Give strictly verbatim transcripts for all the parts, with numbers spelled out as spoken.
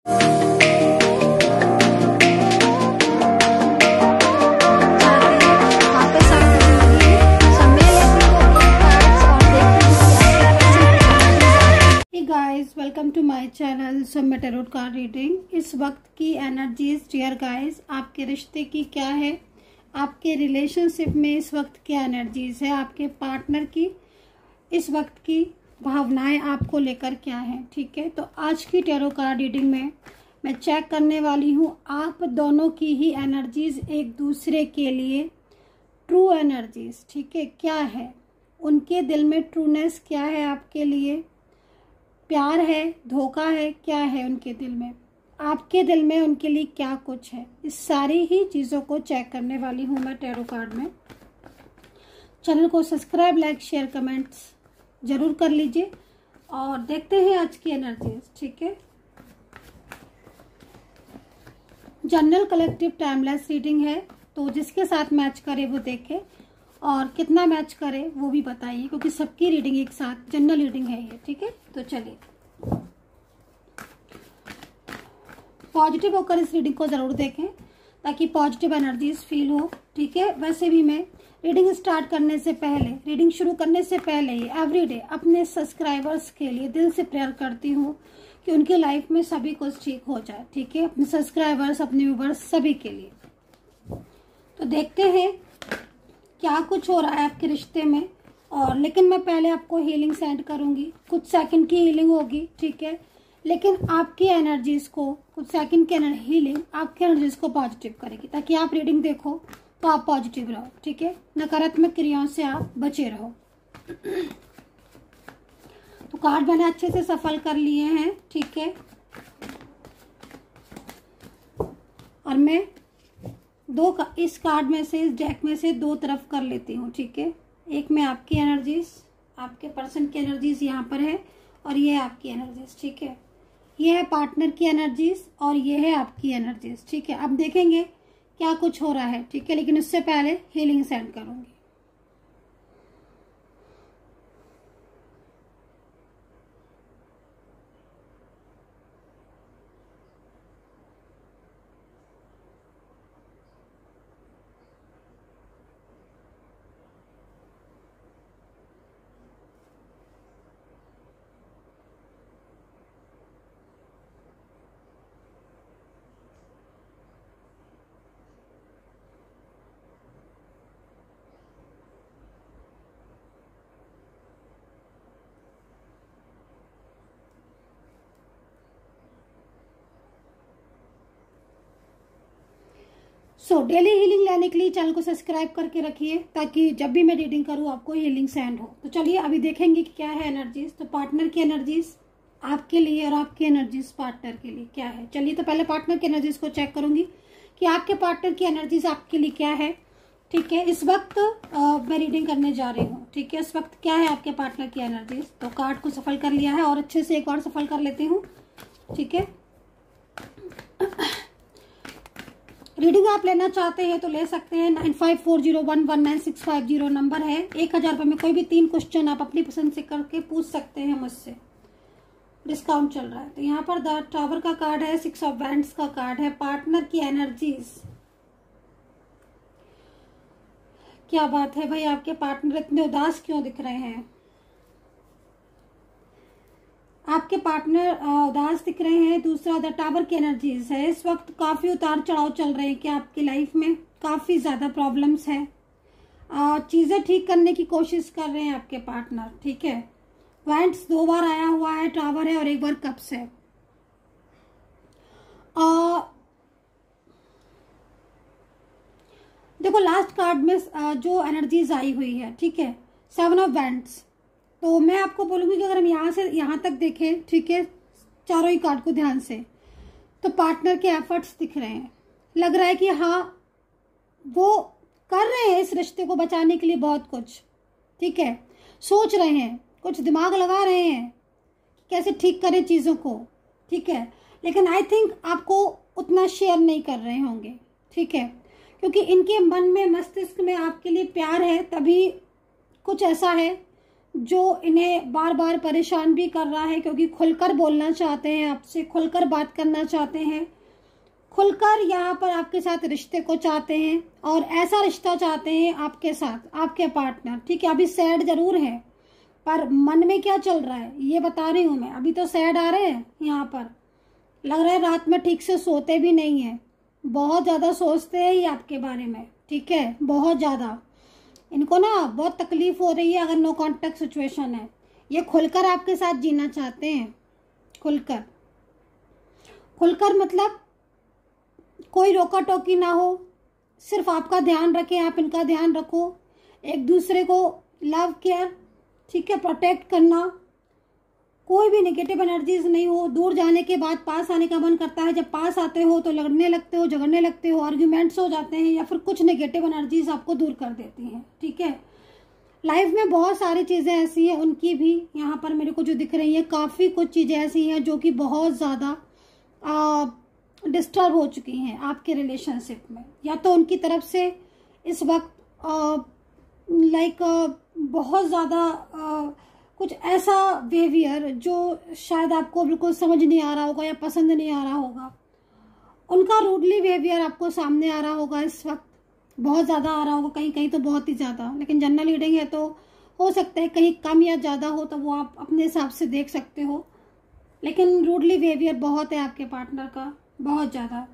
Welcome to my channel Saumya tarot card reading. इस वक्त की एनर्जीज डियर गाइस, आपके रिश्ते की क्या है, आपके रिलेशनशिप में इस वक्त क्या एनर्जीज है, आपके पार्टनर की इस वक्त की भावनाएं आपको लेकर क्या है। ठीक है, तो आज की टैरो कार्ड रीडिंग में मैं चेक करने वाली हूँ आप दोनों की ही एनर्जीज एक दूसरे के लिए ट्रू एनर्जीज। ठीक है, क्या है उनके दिल में, ट्रूनेस क्या है आपके लिए, प्यार है, धोखा है, क्या है उनके दिल में, आपके दिल में उनके लिए क्या कुछ है। इस सारी ही चीज़ों को चेक करने वाली हूँ मैं टैरो कार्ड में। चैनल को सब्सक्राइब, लाइक, शेयर, कमेंट्स जरूर कर लीजिए और देखते हैं आज की एनर्जीज। ठीक है, जनरल कलेक्टिव टाइमलेस रीडिंग है, तो जिसके साथ मैच करे वो देखे और कितना मैच करे वो भी बताइए, क्योंकि सबकी रीडिंग एक साथ जनरल रीडिंग है ये। ठीक है, तो चलिए पॉजिटिव होकर इस रीडिंग को जरूर देखें ताकि पॉजिटिव एनर्जीज फील हो। ठीक है, वैसे भी मैं रीडिंग स्टार्ट करने से पहले, रीडिंग शुरू करने से पहले ही एवरीडे अपने सब्सक्राइबर्स के लिए दिल से प्रेयर करती हूँ कि उनकी लाइफ में सभी कुछ ठीक हो जाए। ठीक है, अपने सब्सक्राइबर्स, अपने व्यूवर्स, सभी के लिए। तो देखते हैं क्या कुछ हो रहा है आपके रिश्ते में। और लेकिन मैं पहले आपको हीलिंग सेंड करूंगी, कुछ सेकंड की हीलिंग होगी। ठीक है, लेकिन आपकी एनर्जीज को, कुछ सेकंड की हीलिंग आपकी एनर्जीज को पॉजिटिव करेगी ताकि आप रीडिंग देखो तो आप पॉजिटिव रहो। ठीक है, नकारात्मक क्रियाओं से आप बचे रहो। तो कार्ड मैंने अच्छे से सफल कर लिए हैं। ठीक है, और मैं दो का, इस कार्ड में से, इस डेक में से दो तरफ कर लेती हूँ। ठीक है, एक में आपकी एनर्जीज, आपके पर्सन की एनर्जीज यहाँ पर है और ये है आपकी एनर्जीज। ठीक है, ये है पार्टनर की एनर्जीज और ये है आपकी एनर्जीज। ठीक है, अब देखेंगे क्या कुछ हो रहा है। ठीक है, लेकिन उससे पहले हीलिंग सेंड करूंगी। सो डेली हीलिंग लेने के लिए चैनल को सब्सक्राइब करके रखिए ताकि जब भी मैं रीडिंग करूँ आपको हीलिंग सेंड हो। तो चलिए अभी देखेंगे कि क्या है एनर्जीज। तो पार्टनर की एनर्जीज आपके लिए और आपकी एनर्जीज पार्टनर के लिए क्या है। चलिए, तो पहले पार्टनर की एनर्जीज को चेक करूंगी कि आपके पार्टनर की एनर्जीज आपके लिए क्या है। ठीक है, इस वक्त आ, मैं रीडिंग करने जा रही हूँ। ठीक है, इस वक्त क्या है आपके पार्टनर की एनर्जीज। तो कार्ड को सफल कर लिया है और अच्छे से एक बार सफल कर लेती हूँ। ठीक है, रीडिंग आप लेना चाहते हैं तो ले सकते हैं। Nine five four zero one one nine six five zero number है। एक हजार रुपये में कोई भी तीन क्वेश्चन आप अपनी पसंद से करके पूछ सकते हैं मुझसे, डिस्काउंट चल रहा है। तो यहाँ पर द टावर का कार्ड है, सिक्स ऑफ वैंड्स का कार्ड है, पार्टनर की एनर्जीज। क्या बात है भाई, आपके पार्टनर इतने उदास क्यों दिख रहे हैं? आपके पार्टनर उदास दिख रहे हैं। दूसरा द टावर की एनर्जीज है। इस वक्त काफी उतार चढ़ाव चल रहे हैं कि आपकी लाइफ में काफी ज्यादा प्रॉब्लम्स है, चीजें ठीक करने की कोशिश कर रहे हैं आपके पार्टनर। ठीक है, वैंड्स दो बार आया हुआ है, टावर है और एक बार कप्स है। आ, देखो लास्ट कार्ड में जो एनर्जीज आई हुई है, ठीक है, सेवन ऑफ वैंड्स। तो मैं आपको बोलूंगी कि अगर हम यहाँ से यहाँ तक देखें, ठीक है, चारों ही कार्ड को ध्यान से, तो पार्टनर के एफर्ट्स दिख रहे हैं। लग रहा है कि हाँ वो कर रहे हैं इस रिश्ते को बचाने के लिए बहुत कुछ। ठीक है, सोच रहे हैं, कुछ दिमाग लगा रहे हैं कैसे ठीक करें चीज़ों को। ठीक है, लेकिन आई थिंक आपको उतना शेयर नहीं कर रहे होंगे। ठीक है, क्योंकि इनके मन में, मस्तिष्क में आपके लिए प्यार है, तभी कुछ ऐसा है जो इन्हें बार बार परेशान भी कर रहा है, क्योंकि खुलकर बोलना चाहते हैं आपसे, खुलकर बात करना चाहते हैं, खुलकर यहाँ पर आपके साथ रिश्ते को चाहते हैं, और ऐसा रिश्ता चाहते हैं आपके साथ, आपके पार्टनर। ठीक है, अभी सैड जरूर है, पर मन में क्या चल रहा है ये बता रही हूँ मैं। अभी तो सैड आ रहे हैं यहाँ पर, लग रहा है रात में ठीक से सोते भी नहीं है, बहुत ज़्यादा सोचते हैं ये आपके बारे में। ठीक है, बहुत ज़्यादा इनको ना बहुत तकलीफ हो रही है अगर नो कांटेक्ट सिचुएशन है। ये खुलकर आपके साथ जीना चाहते हैं, खुलकर खुलकर मतलब कोई रोका टोकी ना हो, सिर्फ आपका ध्यान रखें, आप इनका ध्यान रखो, एक दूसरे को लव केयर, ठीक है, प्रोटेक्ट करना, कोई भी नेगेटिव एनर्जीज नहीं हो। दूर जाने के बाद पास आने का मन करता है, जब पास आते हो तो लड़ने लगते हो, झगड़ने लगते हो, आर्ग्यूमेंट्स हो जाते हैं, या फिर कुछ नेगेटिव एनर्जीज आपको दूर कर देती हैं। ठीक है, लाइफ में बहुत सारी चीज़ें ऐसी हैं, उनकी भी यहाँ पर मेरे को जो दिख रही है, काफ़ी कुछ चीज़ें ऐसी हैं जो कि बहुत ज़्यादा डिस्टर्ब हो चुकी हैं आपके रिलेशनशिप में, या तो उनकी तरफ से इस वक्त लाइक बहुत ज़्यादा कुछ ऐसा बिहेवियर जो शायद आपको बिल्कुल समझ नहीं आ रहा होगा या पसंद नहीं आ रहा होगा, उनका रूडली बिहेवियर आपको सामने आ रहा होगा इस वक्त, बहुत ज़्यादा आ रहा होगा, कहीं कहीं तो बहुत ही ज़्यादा। लेकिन जनरल रीडिंग है तो हो सकता है कहीं कम या ज़्यादा हो, तो वो आप अपने हिसाब से देख सकते हो। लेकिन रूडली बिहेवियर बहुत है आपके पार्टनर का, बहुत ज़्यादा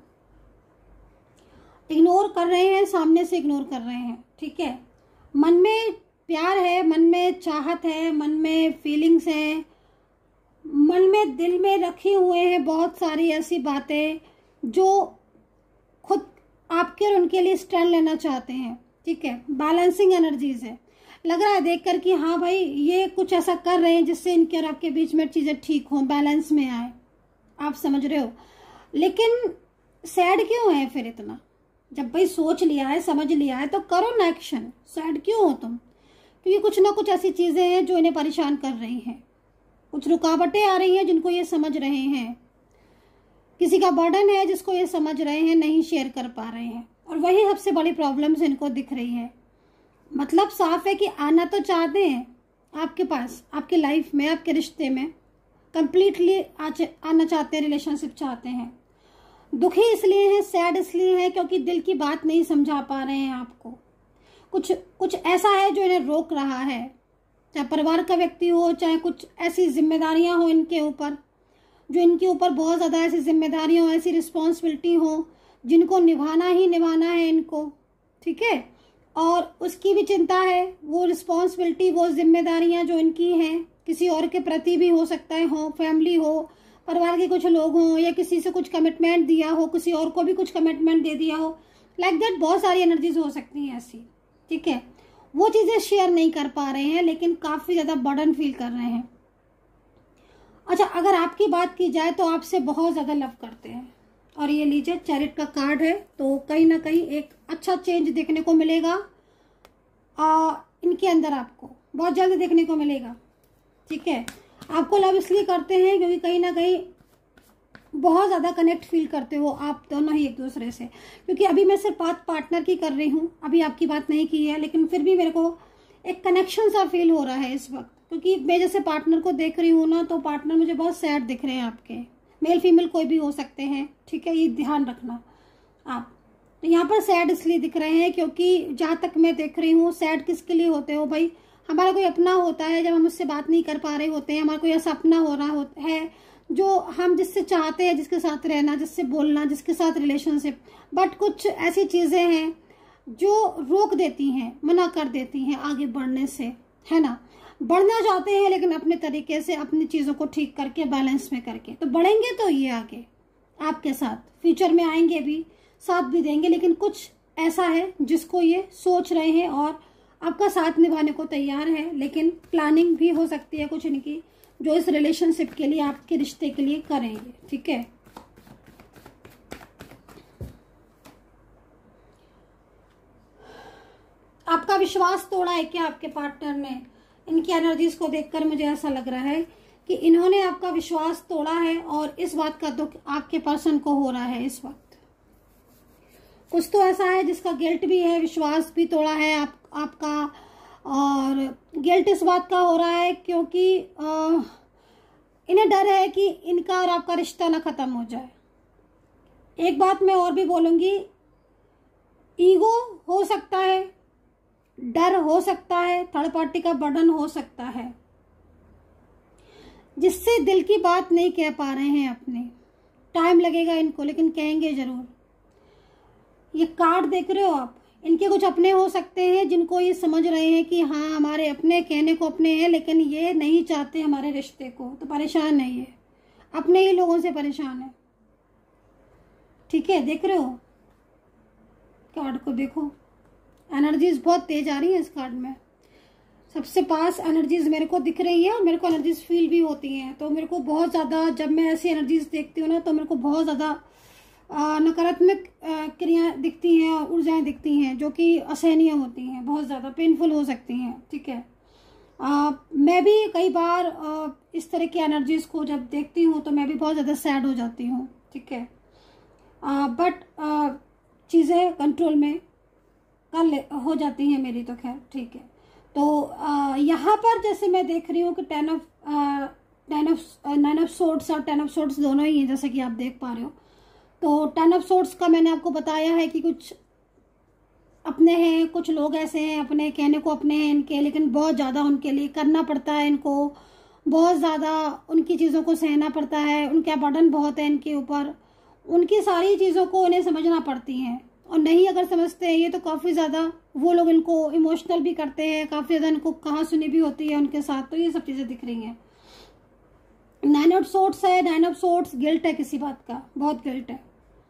इग्नोर कर रहे हैं, सामने से इग्नोर कर रहे हैं। ठीक है, मन में प्यार है, मन में चाहत है, मन में फीलिंग्स हैं, मन में दिल में रखे हुए हैं बहुत सारी ऐसी बातें जो खुद आपके और उनके लिए स्टैंड लेना चाहते हैं। ठीक है, बैलेंसिंग एनर्जीज है, लग रहा है देखकर कि हाँ भाई ये कुछ ऐसा कर रहे हैं जिससे इनके और आपके बीच में चीज़ें ठीक हों, बैलेंस में आए, आप समझ रहे हो। लेकिन सैड क्यों है फिर इतना? जब भाई सोच लिया है, समझ लिया है, तो करो ना एक्शन। सैड क्यों हो तुम? क्योंकि कुछ ना कुछ ऐसी चीजें हैं जो इन्हें परेशान कर रही हैं, कुछ रुकावटें आ रही हैं जिनको ये समझ रहे हैं, किसी का बर्डन है जिसको ये समझ रहे हैं, नहीं शेयर कर पा रहे हैं, और वही सबसे बड़ी प्रॉब्लम्स इनको दिख रही है। मतलब साफ है कि आना तो चाहते हैं आपके पास, आपके लाइफ में, आपके रिश्ते में कंप्लीटली आना चाहते हैं, रिलेशनशिप चाहते हैं। दुखी इसलिए हैं, सैड इसलिए हैं क्योंकि दिल की बात नहीं समझा पा रहे हैं आपको। कुछ कुछ ऐसा है जो इन्हें रोक रहा है, चाहे परिवार का व्यक्ति हो, चाहे कुछ ऐसी जिम्मेदारियां हो इनके ऊपर, जो इनके ऊपर बहुत ज़्यादा ऐसी जिम्मेदारियां हो, ऐसी रिस्पॉन्सिबिलिटी हो जिनको निभाना ही निभाना है इनको। ठीक है, और उसकी भी चिंता है, वो रिस्पॉन्सिबिलिटी, वो जिम्मेदारियां जो इनकी हैं किसी और के प्रति भी हो सकता है, हो फैमिली हो, परिवार के कुछ लोग हों, या किसी से कुछ कमिटमेंट दिया हो, किसी और को भी कुछ कमिटमेंट दे दिया हो, लाइक दैट बहुत सारी एनर्जीज हो सकती हैं ऐसी। ठीक है, वो चीजें शेयर नहीं कर पा रहे हैं, लेकिन काफी ज्यादा बर्डन फील कर रहे हैं। अच्छा, अगर आपकी बात की जाए तो आपसे बहुत ज्यादा लव करते हैं, और ये लीजिए चैरिट का कार्ड है, तो कहीं ना कहीं एक अच्छा चेंज देखने को मिलेगा आ, इनके अंदर, आपको बहुत जल्द देखने को मिलेगा। ठीक है, आपको लव इसलिए करते हैं क्योंकि कहीं ना कहीं बहुत ज़्यादा कनेक्ट फील करते हो आप दोनों ही एक दूसरे से। क्योंकि अभी मैं सिर्फ बात पार्टनर की कर रही हूँ, अभी आपकी बात नहीं की है, लेकिन फिर भी मेरे को एक कनेक्शन सा फील हो रहा है इस वक्त, क्योंकि मैं जैसे पार्टनर को देख रही हूँ ना, तो पार्टनर मुझे बहुत सैड दिख रहे हैं आपके, मेल फीमेल कोई भी हो सकते हैं। ठीक है, ये ध्यान रखना आप। तो यहाँ पर सैड इसलिए दिख रहे हैं क्योंकि जहाँ तक मैं देख रही हूँ, सैड किसके लिए होते हो भाई? हमारा कोई अपना होता है, जब हम उससे बात नहीं कर पा रहे होते हैं, हमारा कोई ऐसा अपना हो रहा होता है जो हम जिससे चाहते हैं, जिसके साथ रहना, जिससे बोलना, जिसके साथ रिलेशनशिप, बट कुछ ऐसी चीजें हैं जो रोक देती हैं, मना कर देती हैं आगे बढ़ने से, है ना। बढ़ना चाहते हैं लेकिन अपने तरीके से, अपनी चीजों को ठीक करके, बैलेंस में करके, तो बढ़ेंगे तो ये आगे आपके साथ फ्यूचर में आएंगे भी, साथ भी देंगे। लेकिन कुछ ऐसा है जिसको ये सोच रहे हैं और आपका साथ निभाने को तैयार है, लेकिन प्लानिंग भी हो सकती है कुछ इनकी, जो इस रिलेशनशिप के लिए, आपके रिश्ते के लिए करेंगे। ठीक है, आपका विश्वास तोड़ा है क्या आपके पार्टनर ने? इनकी एनर्जीज को देखकर मुझे ऐसा लग रहा है कि इन्होंने आपका विश्वास तोड़ा है, और इस बात का दुख आपके पर्सन को हो रहा है इस वक्त। कुछ तो ऐसा है जिसका गिल्ट भी है, विश्वास भी तोड़ा है, आप, आपका और गिल्ट इस बात का हो रहा है क्योंकि आ, इन्हें डर है कि इनका और आपका रिश्ता ना ख़त्म हो जाए। एक बात मैं और भी बोलूँगी, ईगो हो सकता है, डर हो सकता है, थर्ड पार्टी का बर्डन हो सकता है, जिससे दिल की बात नहीं कह पा रहे हैं अपने। टाइम लगेगा इनको, लेकिन कहेंगे ज़रूर। ये कार्ड देख रहे हो आप, इनके कुछ अपने हो सकते हैं जिनको ये समझ रहे हैं कि हाँ हमारे अपने, कहने को अपने हैं, लेकिन ये नहीं चाहते हमारे रिश्ते को, तो परेशान है ये, अपने ही लोगों से परेशान है। ठीक है, देख रहे हो कार्ड को, देखो एनर्जीज बहुत तेज आ रही है इस कार्ड में। सबसे पास एनर्जीज मेरे को दिख रही है और मेरे को एनर्जीज फील भी होती हैं। तो मेरे को बहुत ज़्यादा, जब मैं ऐसी एनर्जीज देखती हूँ ना, तो मेरे को बहुत ज़्यादा नकारात्मक क्रिया दिखती हैं और ऊर्जाएं दिखती हैं जो कि असहनीय होती हैं, बहुत ज़्यादा पेनफुल हो सकती हैं। ठीक है, आ, मैं भी कई बार आ, इस तरह की एनर्जीज को जब देखती हूँ तो मैं भी बहुत ज़्यादा सैड हो जाती हूँ। ठीक है, बट चीज़ें कंट्रोल में कर ले हो जाती हैं मेरी, तो खैर ठीक है। तो यहाँ पर जैसे मैं देख रही हूँ कि ten of ten of nine of swords और टेन ऑफ सोर्ड्स दोनों ही हैं, जैसे कि आप देख पा रहे हो। तो टेन ऑफ सोर्ड्स का मैंने आपको बताया है कि कुछ अपने हैं, कुछ लोग ऐसे हैं अपने, कहने को अपने हैं इनके, लेकिन बहुत ज़्यादा उनके लिए करना पड़ता है इनको, बहुत ज़्यादा उनकी चीज़ों को सहना पड़ता है, उनका बर्डन बहुत है इनके ऊपर, उनकी सारी चीज़ों को उन्हें समझना पड़ती हैं। और नहीं अगर समझते हैं ये तो काफ़ी ज़्यादा वो लोग इनको इमोशनल भी करते हैं, काफ़ी ज़्यादा इनको कहा सुनी भी होती है उनके साथ। तो ये सब चीज़ें दिख रही हैं। नाइन ऑफ सोर्ड्स है, नाइन ऑफ सोर्ड्स गिल्ट है किसी बात का, बहुत गिल्ट है।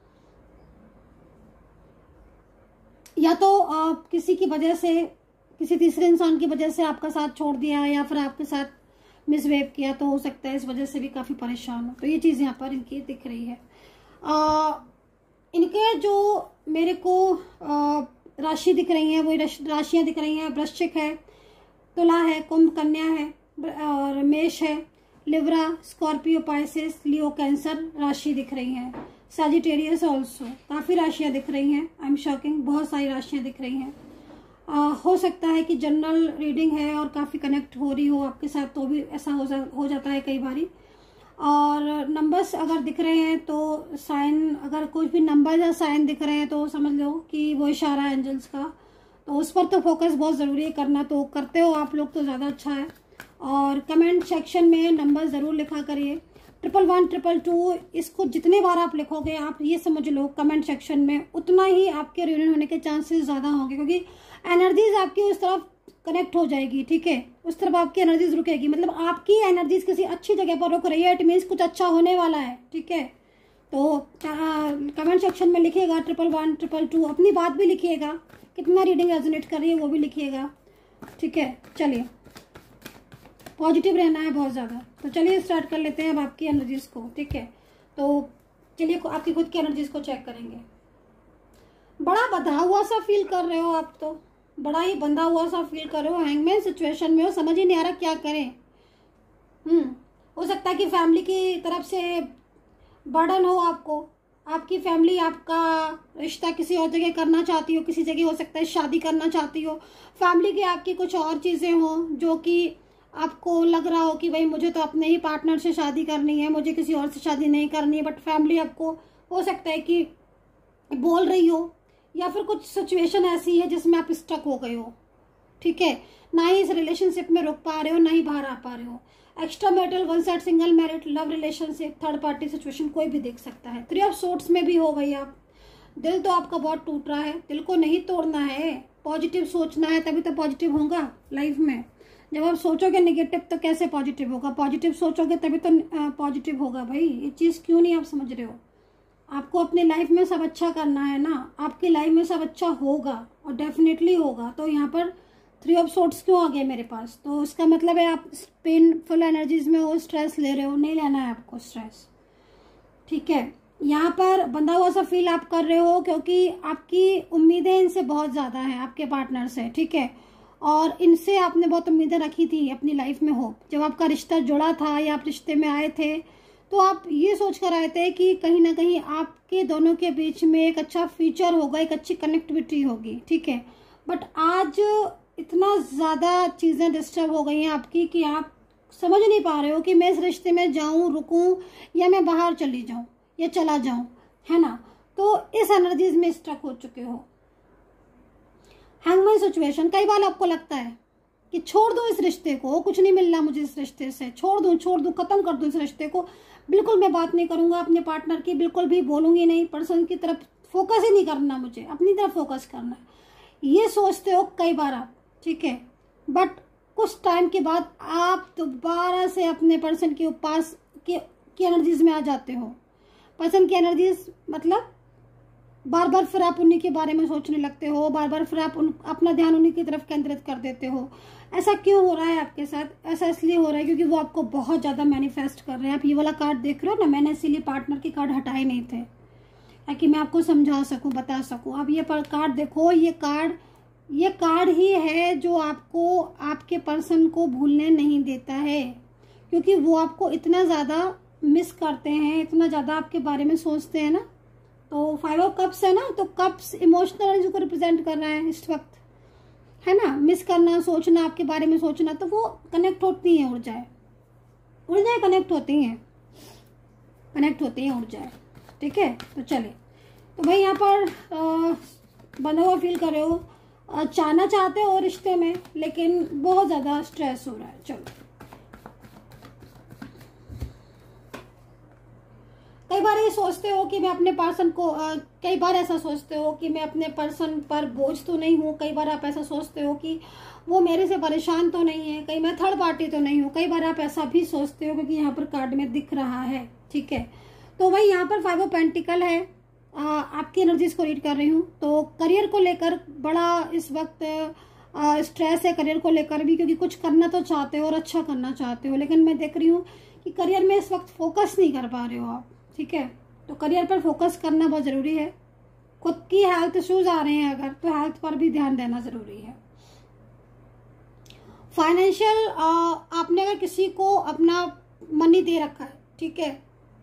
या तो आप किसी की वजह से, किसी तीसरे इंसान की वजह से आपका साथ छोड़ दिया, या फिर आपके साथ मिसबिहेव किया, तो हो सकता है इस वजह से भी काफ़ी परेशान हो। तो ये चीज़ यहाँ पर इनकी दिख रही है। आ, इनके जो मेरे को राशि दिख रही हैं, वही राशियाँ दिख रही हैं। वृश्चिक है, तुला है, कुंभ, कन्या है और मेष है, Libra, Scorpio, Pisces, Leo, Cancer राशि दिख रही हैं। सजिटेरियस ऑल्सो काफ़ी राशियाँ दिख रही हैं। आई एम शॉकिंग, बहुत सारी राशियाँ दिख रही हैं। आ, हो सकता है कि जनरल रीडिंग है और काफ़ी कनेक्ट हो रही हो आपके साथ, तो भी ऐसा हो जा हो जाता है कई बारी। और नंबर्स अगर दिख रहे हैं तो साइन, अगर कुछ भी नंबर या साइन दिख रहे हैं तो समझ लो कि वो इशारा है एंजल्स का। तो उस पर तो फोकस बहुत ज़रूरी है करना, तो करते हो आप लोग तो ज़्यादा अच्छा है। और कमेंट सेक्शन में नंबर ज़रूर लिखा करिए, ट्रिपल वन ट्रिपल टू, इसको जितने बार आप लिखोगे आप ये समझ लो कमेंट सेक्शन में उतना ही आपके रियूनियन होने के चांसेस ज़्यादा होंगे, क्योंकि एनर्जीज आपकी उस तरफ कनेक्ट हो जाएगी। ठीक है, उस तरफ आपकी एनर्जीज रुकेगी, मतलब आपकी एनर्जीज किसी अच्छी जगह पर रुक रही है, इट मीन्स कुछ अच्छा होने वाला है। ठीक है, तो कमेंट सेक्शन में लिखिएगा ट्रिपल वन ट्रिपल टू, अपनी बात भी लिखिएगा, कितना रीडिंग रेजोनेट कर रही है वो भी लिखिएगा। ठीक है, चलिए पॉजिटिव रहना है बहुत ज़्यादा। तो चलिए स्टार्ट कर लेते हैं अब आपकी एनर्जीज को। ठीक है, तो चलिए आपकी खुद की एनर्जीज को चेक करेंगे। बड़ा बंधा हुआ सा फील कर रहे हो आप, तो बड़ा ही बंधा हुआ सा फील कर रहे हो, हैंगमैन सिचुएशन में हो, समझ ही नहीं आ रहा क्या करें। हम्म हो सकता है कि फैमिली की तरफ से बर्डन हो आपको, आपकी फैमिली आपका रिश्ता किसी और जगह करना चाहती हो, किसी जगह हो सकता है शादी करना चाहती हो, फैमिली की आपकी कुछ और चीज़ें हो जो कि आपको लग रहा हो कि भाई मुझे तो अपने ही पार्टनर से शादी करनी है, मुझे किसी और से शादी नहीं करनी है, बट फैमिली आपको हो सकता है कि बोल रही हो, या फिर कुछ सिचुएशन ऐसी है जिसमें आप स्टक हो गए हो। ठीक है, ना ही इस रिलेशनशिप में रुक पा रहे हो, ना ही बाहर आ पा रहे हो। Extra marital, one side single married, love relationship, third party situation कोई भी देख सकता है। थ्री ऑफ सोर्ड्स में भी हो गई आप। दिल तो आपका बहुत टूट रहा है, दिल को नहीं तोड़ना है, पॉजिटिव सोचना है, तभी तो पॉजिटिव होगा लाइफ में। जब आप सोचोगे नेगेटिव तो कैसे पॉजिटिव होगा, पॉजिटिव सोचोगे तभी तो पॉजिटिव होगा। भाई ये चीज़ क्यों नहीं आप समझ रहे हो? आपको अपनी लाइफ में सब अच्छा करना है ना, आपकी लाइफ में सब अच्छा होगा और डेफिनेटली होगा। तो यहाँ पर थ्री ऑफ सोर्ड्स क्यों आ गए मेरे पास? तो इसका मतलब है आप पेनफुल एनर्जीज में हो, स्ट्रेस ले रहे हो, नहीं लेना है आपको स्ट्रेस। ठीक है, यहाँ पर बंधा हुआ सा फील आप कर रहे हो क्योंकि आपकी उम्मीदें इनसे बहुत ज़्यादा हैं, आपके पार्टनर से। ठीक है, और इनसे आपने बहुत उम्मीदें रखी थी अपनी लाइफ में। हो जब आपका रिश्ता जुड़ा था या आप रिश्ते में आए थे तो आप ये सोच कर आए थे कि कहीं ना कहीं आपके दोनों के बीच में एक अच्छा फ्यूचर होगा, एक अच्छी कनेक्टिविटी होगी। ठीक है, बट आज इतना ज़्यादा चीज़ें डिस्टर्ब हो गई हैं आपकी कि आप समझ नहीं पा रहे हो कि मैं इस रिश्ते में जाऊं, रुकूं, या मैं बाहर चली जाऊं या चला जाऊं, है ना। तो इस एनर्जीज में स्ट्रक हो चुके हो। हैंगमैन सिचुएशन, कई बार आपको लगता है कि छोड़ दूं इस रिश्ते को, कुछ नहीं मिलना मुझे इस रिश्ते से, छोड़ दूं छोड़ दूं खत्म कर दूं इस रिश्ते को, बिल्कुल मैं बात नहीं करूंगा अपने पार्टनर की, बिल्कुल भी बोलूंगी नहीं, पर्सन की तरफ फोकस ही नहीं करना, मुझे अपनी तरफ फोकस करना है, ये सोचते हो कई बार आप, ठीक है। बट कुछ टाइम के बाद आप दोबारा से अपने पर्सन के पास के की एनर्जीज में आ जाते हो। पर्सन की एनर्जीज मतलब बार बार फिर आप उन्हीं के बारे में सोचने लगते हो, बार बार फिर आप उन अपना ध्यान उन्हीं की तरफ केंद्रित कर देते हो। ऐसा क्यों हो रहा है आपके साथ? ऐसा इसलिए हो रहा है क्योंकि वो आपको बहुत ज़्यादा मैनिफेस्ट कर रहे हैं। आप ये वाला कार्ड देख रहे हो ना, मैंने इसीलिए पार्टनर के कार्ड हटाए नहीं थे ताकि मैं आपको समझा सकूं, बता सकूं। अब ये कार्ड देखो, ये कार्ड ये कार्ड ही है जो आपको आपके पर्सन को भूलने नहीं देता है, क्योंकि वो आपको इतना ज़्यादा मिस करते हैं, इतना ज़्यादा आपके बारे में सोचते हैं ना। तो फाइव ऑफ कप्स है ना, तो कप्स इमोशनल एनर्जी को रिप्रेजेंट कर रहा है इस वक्त, है ना। मिस करना, सोचना, आपके बारे में सोचना, तो वो कनेक्ट होती हैं ऊर्जाएं, ऊर्जाएं कनेक्ट होती हैं कनेक्ट होती हैं ऊर्जाएं, ठीक है। तो चले, तो भाई यहाँ पर बंधा हुआ फील कर रहे हो, चाहना चाहते हो रिश्ते में, लेकिन बहुत ज़्यादा स्ट्रेस हो रहा है। चलो, कई बार ये सोचते हो कि मैं अपने पर्सन को आ, कई बार ऐसा सोचते हो कि मैं अपने पर्सन पर बोझ तो नहीं हूँ। कई बार आप ऐसा सोचते हो कि वो मेरे से परेशान तो नहीं है, कहीं मैं थर्ड पार्टी तो नहीं हूँ। कई बार आप ऐसा भी सोचते हो क्योंकि यहाँ पर कार्ड में दिख रहा है, ठीक है। तो भाई यहाँ पर फाइव ऑफ पेंटिकल है, आ, आपकी एनर्जीज को रीड कर रही हूँ। तो करियर को लेकर बड़ा इस वक्त स्ट्रेस है, करियर को लेकर भी, क्योंकि कुछ करना तो चाहते हो और अच्छा करना चाहते हो, लेकिन मैं देख रही हूँ कि करियर में इस वक्त फोकस नहीं कर पा रहे हो आप, ठीक है। तो करियर पर फोकस करना बहुत ज़रूरी है। खुद की हेल्थ इश्यूज आ रहे हैं अगर, तो हेल्थ पर भी ध्यान देना ज़रूरी है। फाइनेंशियल, आपने अगर किसी को अपना मनी दे रखा है, ठीक है,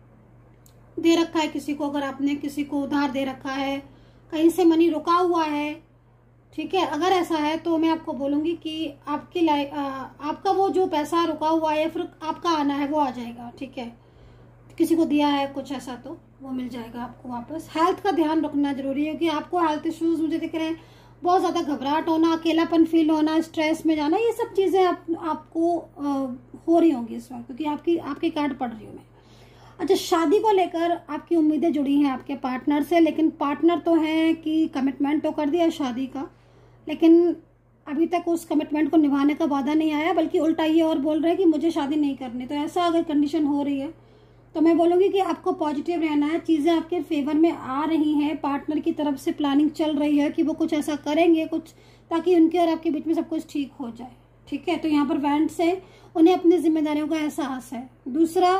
दे रखा है किसी को, अगर आपने किसी को उधार दे रखा है, कहीं से मनी रुका हुआ है, ठीक है, अगर ऐसा है तो मैं आपको बोलूँगी कि आपकी लाइफ, आपका वो जो पैसा रुका हुआ है या फिर आपका आना है वो आ जाएगा, ठीक है। किसी को दिया है कुछ ऐसा तो वो मिल जाएगा आपको वापस। हेल्थ का ध्यान रखना जरूरी है, क्योंकि आपको हेल्थ इश्यूज मुझे दिख रहे हैं, बहुत ज़्यादा घबराहट होना, अकेलापन फील होना, स्ट्रेस में जाना, ये सब चीज़ें आप, आपको आ, हो रही होंगी इस वक्त, क्योंकि आपकी आपकी कार्ड पढ़ रही हूँ मैं। अच्छा, शादी को लेकर आपकी उम्मीदें जुड़ी हैं आपके पार्टनर से, लेकिन पार्टनर तो है कि कमिटमेंट तो कर दिया शादी का, लेकिन अभी तक उस कमिटमेंट को निभाने का वादा नहीं आया, बल्कि उल्टा ये और बोल रहे हैं कि मुझे शादी नहीं करनी। तो ऐसा अगर कंडीशन हो रही है तो मैं बोलूँगी कि आपको पॉजिटिव रहना है, चीज़ें आपके फेवर में आ रही हैं, पार्टनर की तरफ से प्लानिंग चल रही है कि वो कुछ ऐसा करेंगे कुछ, ताकि उनके और आपके बीच में सब कुछ ठीक हो जाए, ठीक है। तो यहाँ पर वेंट से उन्हें अपनी जिम्मेदारियों का एहसास है। दूसरा,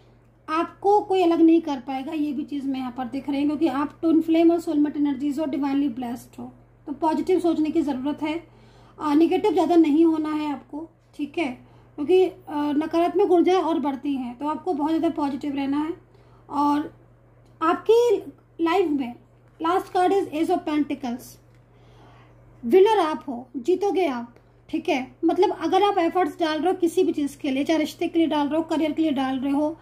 आपको कोई अलग नहीं कर पाएगा, ये भी चीज़ मैं यहाँ पर दिख रही है, क्योंकि आप ट्विन फ्लेम और सोलमेट एनर्जीज और डिवाइनली ब्लेस्ड हो। तो पॉजिटिव सोचने की ज़रूरत है, निगेटिव ज़्यादा नहीं होना है आपको, ठीक है, क्योंकि नकारात्मक ऊर्जा और बढ़ती हैं। तो आपको बहुत ज़्यादा पॉजिटिव रहना है। और आपकी लाइफ में last card is ace of pentacles. Winner आप हो, जीतोगे आप, ठीक है। मतलब अगर आप एफर्ट्स डाल रहे हो किसी भी चीज़ के लिए, चाहे रिश्ते के लिए डाल रहे हो, करियर के लिए डाल रहे हो,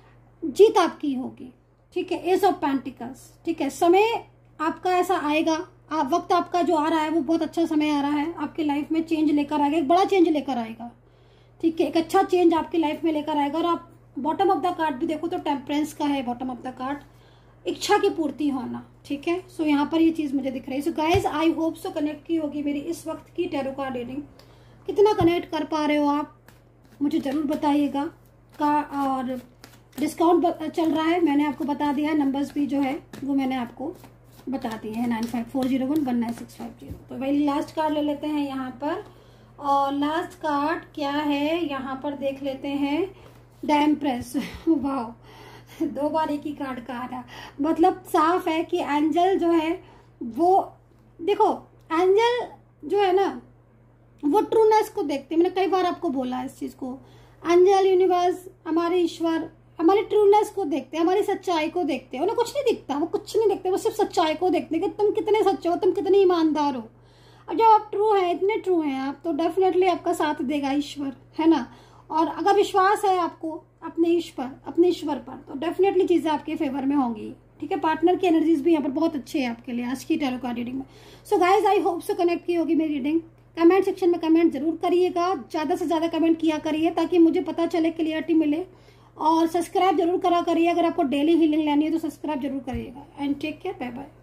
जीत आपकी होगी, ठीक है। एज ऑफ पेंटिकल्स, ठीक है। समय आपका ऐसा आएगा, आप वक्त आपका जो आ रहा है वो बहुत अच्छा समय आ रहा है, आपकी लाइफ में चेंज लेकर आएगा, एक बड़ा चेंज लेकर आएगा, ठीक है। एक अच्छा चेंज आपकी लाइफ में लेकर आएगा। और आप बॉटम ऑफ द कार्ड भी देखो तो टेम्परेंस का है बॉटम ऑफ द कार्ड, इच्छा की पूर्ति होना, ठीक है। सो so, यहाँ पर ये चीज़ मुझे दिख रही है। So guys, I hope so connect की होगी मेरी इस वक्त की टैरो कार्ड रीडिंग। कितना कनेक्ट कर पा रहे हो आप मुझे ज़रूर बताइएगा। का और डिस्काउंट चल रहा है, मैंने आपको बता दिया है, नंबर्स भी जो है वो मैंने आपको बता दिए हैं, nine five four zero one one nine six five zero. तो भाई लास्ट कार्ड ले लेते हैं यहाँ पर, और लास्ट कार्ड क्या है यहाँ पर देख लेते हैं, द एम्प्रेस। वाह, दो बार एक ही कार्ड का आ रहा, मतलब साफ है कि एंजल जो है वो, देखो एंजल जो है ना वो ट्रूनेस को देखते हैं। मैंने कई बार आपको बोला इस चीज़ को, एंजल, यूनिवर्स, हमारे ईश्वर हमारी ट्रूनेस को देखते हैं, हमारी सच्चाई को देखते हैं। उन्हें कुछ नहीं दिखता, वो कुछ नहीं देखते, वो सिर्फ सच्चाई को देखते हैं कि तुम कितने सच्चे हो, तुम कितने ईमानदार हो। और जब आप ट्रू हैं, इतने ट्रू हैं आप, तो डेफिनेटली आपका साथ देगा ईश्वर, है ना। और अगर विश्वास है आपको अपने ईश्वर अपने ईश्वर पर, तो डेफिनेटली चीजें आपके फेवर में होंगी, ठीक है। पार्टनर की एनर्जीज भी यहाँ पर बहुत अच्छे हैं आपके लिए आज की टैरो कार्ड रीडिंग में। So guys, I hope so connect की होगी मेरी रीडिंग। कमेंट सेक्शन में कमेंट जरूर करिएगा, ज्यादा से ज्यादा कमेंट किया करिए ताकि मुझे पता चले, क्लियरिटी मिले। और सब्सक्राइब जरूर करा करिए, अगर आपको डेली हीलिंग लेनी है तो सब्सक्राइब जरूर करिएगा। And take care, bye bye.